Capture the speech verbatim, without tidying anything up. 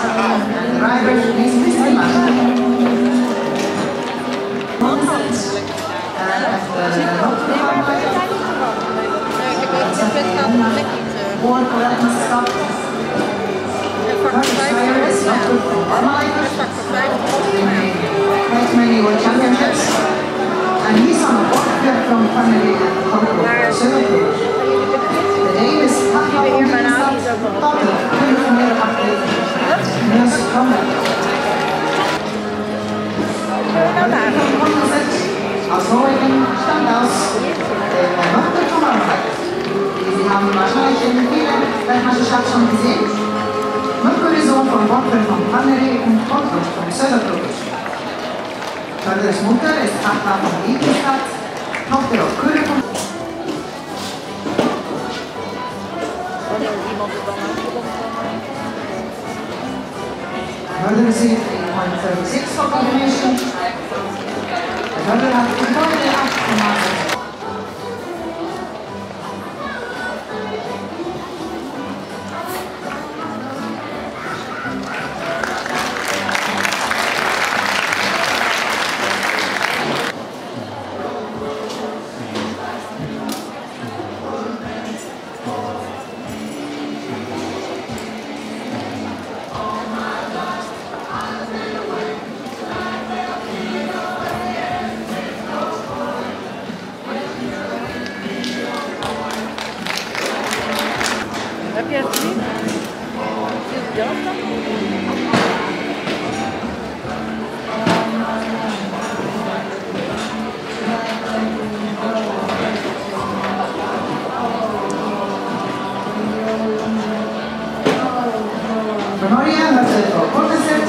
and the driver is Mister Martin. Or correct stop. Tire is not good for Armalite. Quite many world championships. And he's on a walk from family and Colorado. The name is Papa Papa. Yes, aus Norwegen stammt aus der Norde von Armalite. Sie haben wahrscheinlich in vielen Weltmeisterschaften schon gesehen. Motorison von Wappen von Paneri und Otto von Söderbrück. Förderes Mutter ist Katla von Ebenstadt, Tochter auf Kürre von Förder received eight point three six for combination. Förder hat Gebäude acht. Heb je het gezien? Is het jas dan? Memoria has a opposite.